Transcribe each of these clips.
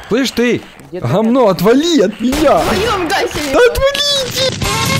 Слышь ты, гомно, отвали от меня! Вдвоем гасили. Да отвалите!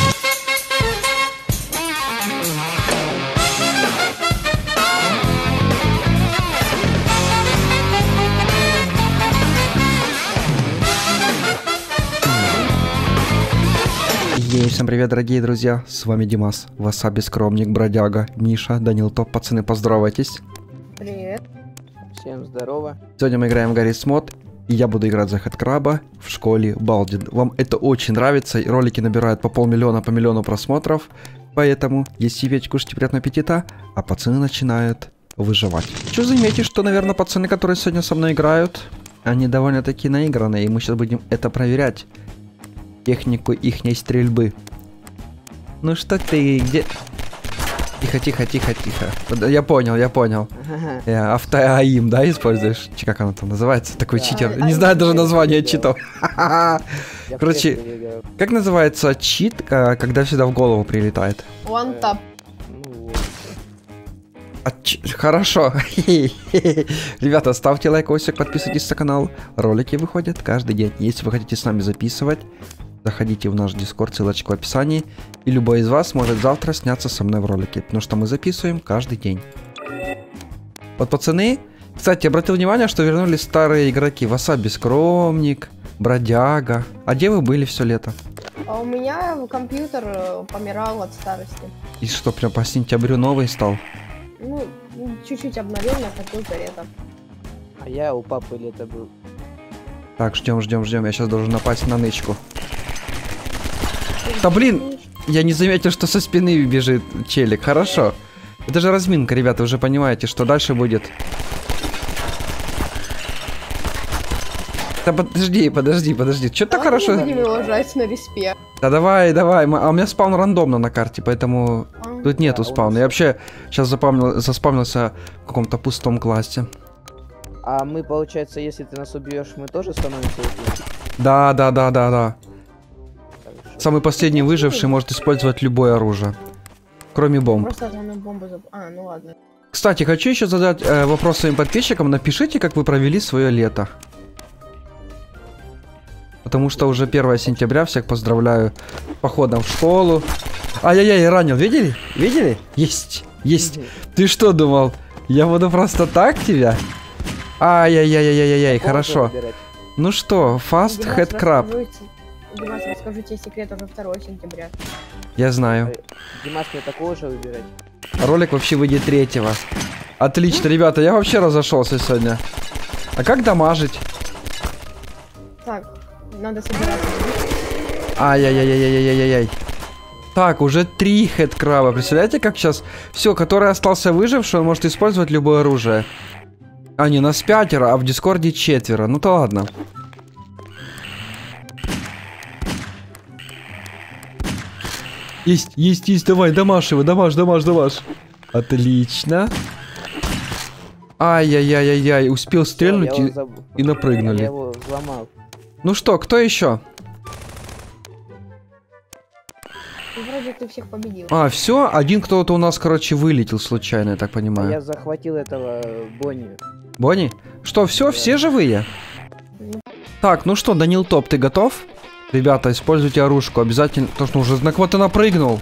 Всем привет, дорогие друзья, с вами Димас, Васаби, Скромник, Бродяга, Миша, Данил Топ, пацаны, поздоровайтесь. Привет. Всем здорово. Сегодня мы играем в Garry's Mod, и я буду играть за Хэдкраба в школе Балди. Вам это очень нравится, и ролики набирают по полмиллиона, по миллиону просмотров, поэтому если петь, кушайте, приятного аппетита, а пацаны начинают выживать. Хочу заметить, что, наверное, пацаны, которые сегодня со мной играют, они довольно-таки наигранные, и мы сейчас будем это проверять. Технику ихней стрельбы. Ну что ты, где... Тихо, тихо, тихо, тихо. Я понял. Автоаим, да, используешь? Как оно там называется? Такой читер. Не знаю даже название читов. Короче, как называется чит, когда всегда в голову прилетает? One tap. Хорошо. Ребята, ставьте лайкосик, подписывайтесь на канал. Ролики выходят каждый день. Если вы хотите с нами записывать, заходите в наш Discord, ссылочка в описании. И любой из вас может завтра сняться со мной в ролике, потому что мы записываем каждый день. Вот, пацаны, кстати, обратил внимание, что вернулись старые игроки. Васаби, Скромник, Бродяга. А где вы были все лето? А у меня компьютер помирал от старости. И что, прям по сентябрю новый стал? Ну, чуть-чуть обновил на компьютере это. А я у папы лето был. Так, ждем. Я сейчас должен напасть на нычку. Да блин, я не заметил, что со спины бежит челик. Хорошо. Это же разминка, ребята, вы уже понимаете, что дальше будет. Да подожди. Что так хорошо? Не будем ложать на респе. Да давай. А у меня спаун рандомно на карте, поэтому тут нету спауна. Я вообще сейчас заспавнился в каком-то пустом классе. А мы, получается, если ты нас убьешь, мы тоже становимся убийцей? Да. Самый последний выживший может использовать любое оружие, кроме бомб. Просто бомбу ну ладно. Кстати, хочу еще задать вопрос своим подписчикам. Напишите, как вы провели свое лето. Потому что уже 1 сентября, всех поздравляю с походом в школу. Ай-яй-яй, ранил, видели? Есть. Ты что думал, я буду просто так тебя? Ай-яй-яй-яй-яй, хорошо. Ну что, Fast Headcrab. Димас, расскажу тебе секрет уже 2 сентября. Я знаю. Димас, мне такого же выбирать. Ролик вообще выйдет 3-го. Отлично, ребята, я вообще разошелся сегодня. А как дамажить? Так, надо собираться. Ай-яй-яй-яй-яй-яй-яй. Так, уже 3 хедкраба. Представляете, как сейчас... Все, который остался выживший, он может использовать любое оружие. А, не, нас 5, а в Дискорде 4. Ну-то ладно. Есть, давай, дамаж его, дамаж. Отлично. Ай-яй-яй-яй-яй, успел стрельнуть и напрыгнули. Я его взломал. Ну что, кто еще? Вроде ты всех победил. А, все, один кто-то у нас, короче, вылетел случайно, я так понимаю. Я захватил этого Бонни. Бонни? Что, все живые? Так, ну что, Данил Топ, ты готов? Ребята, используйте оружку, обязательно, потому что уже на кого-то напрыгнул.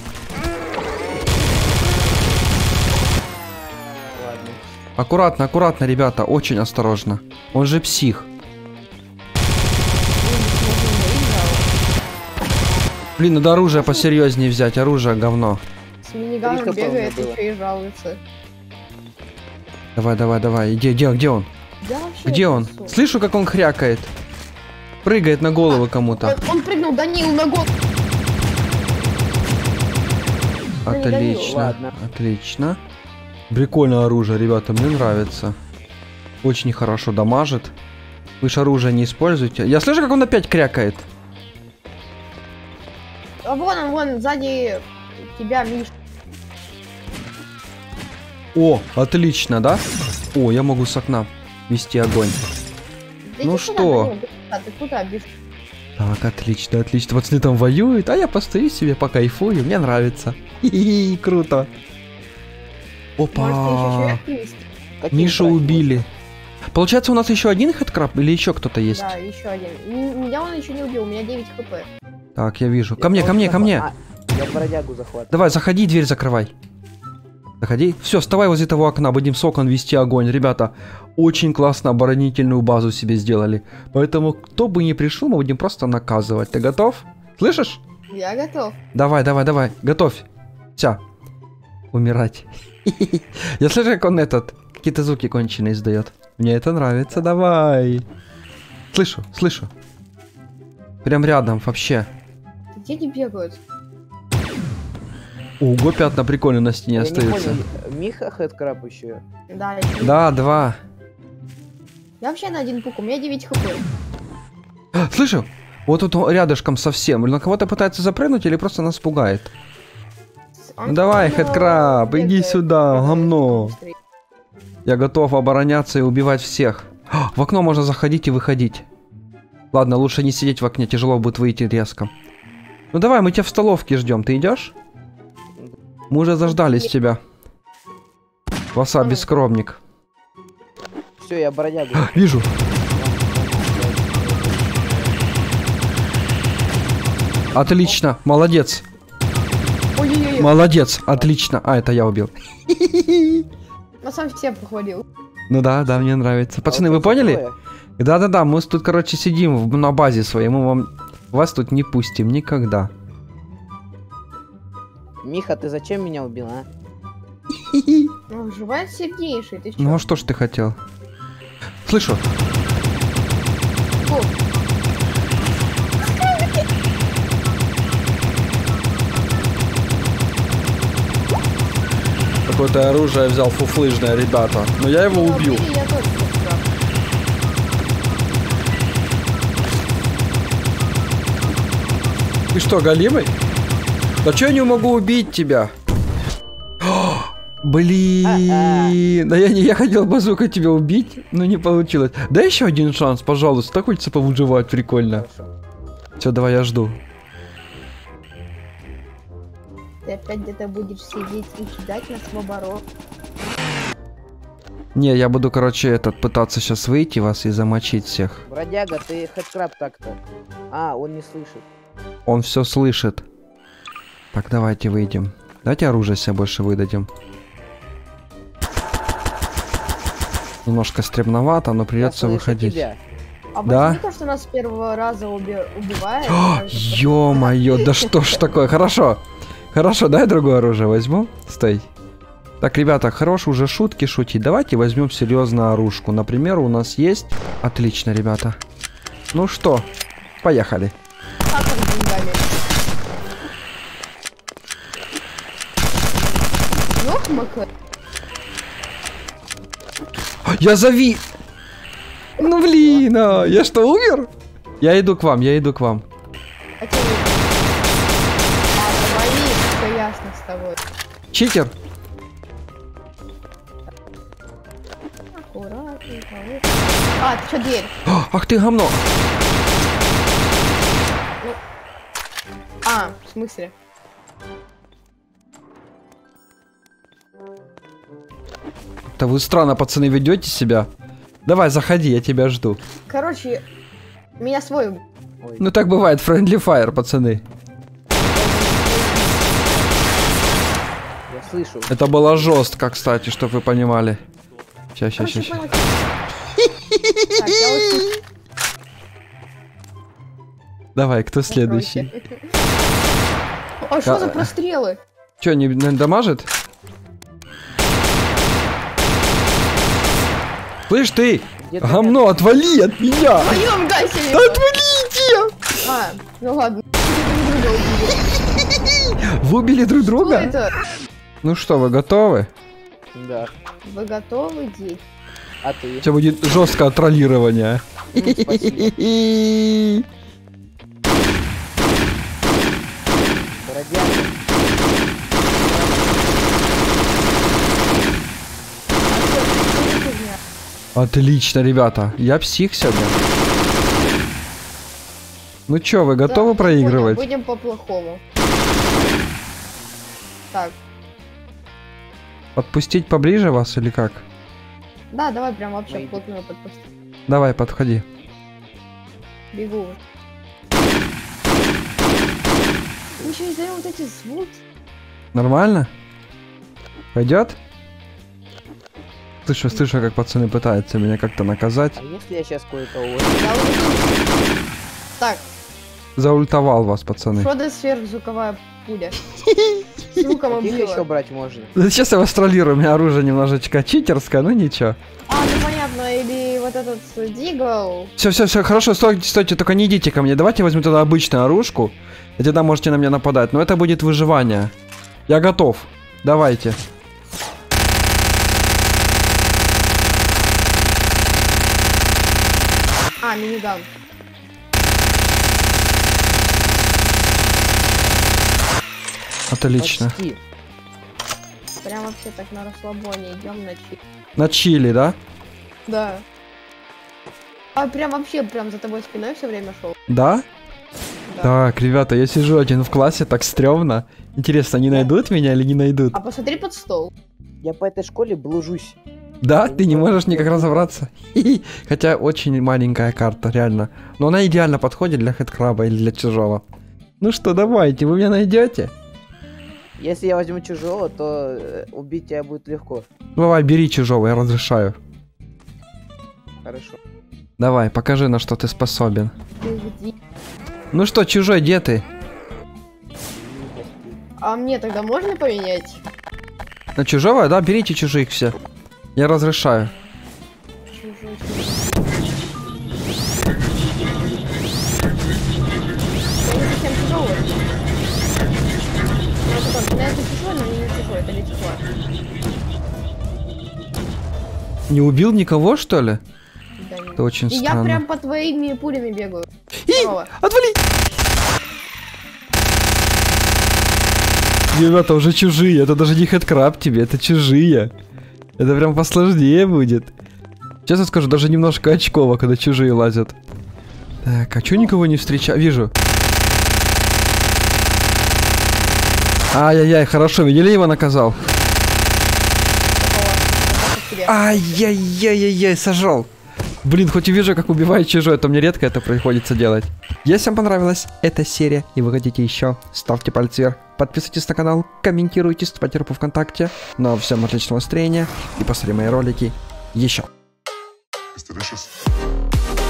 Ладно. Аккуратно, ребята, очень осторожно. Он же псих. Блин, надо оружие посерьезнее взять, оружие говно. С миниганом бегает еще и жалуется. Давай, где он? Да, Где он? Слышу, как он хрякает. Прыгает на голову кому-то. Он прыгнул, Данил, на голову. Отлично. Прикольное оружие, ребята, мне нравится. Очень хорошо дамажит. Вы же оружие не используете. Я слышу, как он опять крякает. А вон, сзади тебя, Миш. О, отлично, да? О, я могу с окна вести огонь. Да ну что? Ты куда бежишь? Так, отлично. Пацаны там воюют, а я постою себе, покайфую, мне нравится. Хи-хи, круто. Опа. Может, ты еще Мишу убили. Получается, у нас еще один хэдкраб или еще кто-то есть? Да, еще один. Меня он еще не убил, у меня 9 хп. Так, я вижу. Ко мне, ко мне, ко мне. Я бродягу захватываю. Давай, заходи, дверь закрывай. Заходи. Все, вставай возле того окна, будем с окон вести огонь. Ребята, очень классно оборонительную базу себе сделали. Поэтому, кто бы ни пришел, мы будем просто наказывать. Ты готов? Слышишь? Я готов. Давай, давай, давай. Готовь. Вся. Умирать. Я слышу, как он какие-то звуки конченые издает. Мне это нравится, давай. Слышу, слышу. Прям рядом, вообще. Где они бегают? Ого, пятна прикольно на стене Я не остаются. понял, Миха хэдкраб еще. Да, Да, 2. я вообще на один пук, у меня 9 хп. Слышу? Вот тут он рядышком совсем. Или на кого-то пытается запрыгнуть, или просто нас пугает. Ну давай, хэдкраб, иди сюда, гомно. Я готов обороняться и убивать всех. В окно можно заходить и выходить. Ладно, лучше не сидеть в окне, тяжело будет выйти резко. Ну давай, мы тебя в столовке ждем, ты идешь? Мы уже заждались тебя. Васаби, скромник. Все, я бродягу. Вижу. Отлично, молодец. Ой-ой-ой, Молодец, отлично. А, это я убил. я сам всем похвалил. Ну да, да, мне нравится. Пацаны, вы поняли? Да-да-да, мы тут, короче, сидим на базе своей, мы вас тут не пустим никогда. Миха, ты зачем меня убил, а? Ну, выживает сильнейший, ты чё? Ну а что ж ты хотел? Слышу. О, Какое-то оружие взял фуфлыжное, ребята. Но я его убил. убили, я тоже прав. Ты что, голимый? Да чё я не могу убить тебя? Блин, да я хотел базукой тебя убить, но не получилось. Дай еще один шанс, пожалуйста, так хочется повыживать, прикольно. Все, давай, я жду. Ты опять где-то будешь сидеть и ждать нас в оборот. Не, я буду, короче, пытаться сейчас выйти вас и замочить всех. Бродяга, ты хэдкраб так-то. А, он не слышит. Он все слышит. Так, давайте выйдем. Давайте оружие себе больше выдадим. Немножко стремновато, но придется Я слышу выходить. тебя. А Да? возьми то, что нас с первого раза убивает. Ё-моё, да что ж такое? Хорошо. Хорошо, дай другое оружие возьму. Стой. Так, ребята, хорош уже шутки шутить. Давайте возьмем серьезно оружку. Например, у нас есть... Отлично, ребята. Ну что, поехали. Как он деньгами? Ёхмака. Я Ну блин, я что, умер? Я иду к вам, я иду к вам. А тебе... А, твои, все ясно с тобой. Читер? Аккуратненько. А, ты что, дверь? Ах ты гомно. А, в смысле? Да вы странно, пацаны, ведете себя. Давай, заходи, я тебя жду. Короче, меня свой убил. Ой. Ну так бывает, friendly fire, пацаны. Я слышу. Это было жестко, кстати, чтобы вы понимали. Сейчас. Короче, понял. Так, я вот Давай, кто следующий? А что за прострелы? Че, не дамажит? Слышь ты, Где-то гомно, отвали от меня! Пойдем, гайся! Да отвалите! А, ну ладно. Друг друга убили. Вы убили друг Что друга? это? Ну что, вы готовы? Да. Вы готовы, дети? А ты? Сейчас будет жесткое троллирование. Спасибо. Бродяга. Отлично, ребята. Я псих сегодня. Ну чё, вы готовы Да, проигрывать? понял, будем по-плохому. Так, Подпустить поближе вас или как? Да, давай прям вообще Мои- вплотную подпусти. Давай, подходи. Бегу. Ничего не знаю, вот эти звуки. Нормально? Пойдет? Слышу, как пацаны пытаются меня как-то наказать. А если я сейчас кое-кого... Я уже... Так, Заультовал вас, пацаны. что за сверхзвуковая пуля? Звуком Каких еще убила. брать можно? Сейчас я вас троллирую, у меня оружие немножечко читерское, ну ничего. А, ну понятно, или вот этот Дигл. Все, хорошо, стойте, только не идите ко мне. Давайте возьму тогда обычную оружку, и тогда можете на меня нападать. Но это будет выживание. Я готов. Давайте. А, миниган. Отлично. Почти. Прям вообще так на расслабоне идем на чип. На чили, да? Да. А прям вообще прям за тобой спиной все время шел. Да? Да. Так, ребята, я сижу один в классе, так стрёмно. Интересно, они найдут меня или не найдут? А посмотри под стол. Я по этой школе блужусь. Да, ты не можешь никак разобраться. Хи-хи. Хотя очень маленькая карта, реально. Но она идеально подходит для хэдкраба или для чужого. Ну что, давайте, вы меня найдете? Если я возьму чужого, то убить тебя будет легко. Давай, бери чужого, я разрешаю. Хорошо. Давай, покажи, на что ты способен. Ты где? Ну что, чужой, где ты? А мне тогда можно поменять? На чужого? Да, берите чужих все. Я разрешаю. Чужой. Я не совсем чужого. Ну, потом, это чужой, но не чужой, это не чужой. Не убил никого, что ли? Да, нет. Это очень И я странно. прям по твоими пулями бегаю. И! Здорово. Отвали! Ребята, уже чужие. Это даже не хэдкраб тебе, это чужие. Это прям посложнее будет. Честно скажу, даже немножко очково, когда чужие лазят. Так, а чё никого не встречаю? Вижу. Ай-яй-яй, хорошо, видели, его наказал? Ай-яй-яй-яй-яй, сожрал. Блин, хоть и вижу, как убивает чужой, то мне редко это приходится делать. Если вам понравилась эта серия и вы хотите еще, ставьте палец вверх, подписывайтесь на канал, комментируйте, ставьте группу ВКонтакте. Ну а всем отличного настроения и посмотрите мои ролики еще. It's delicious.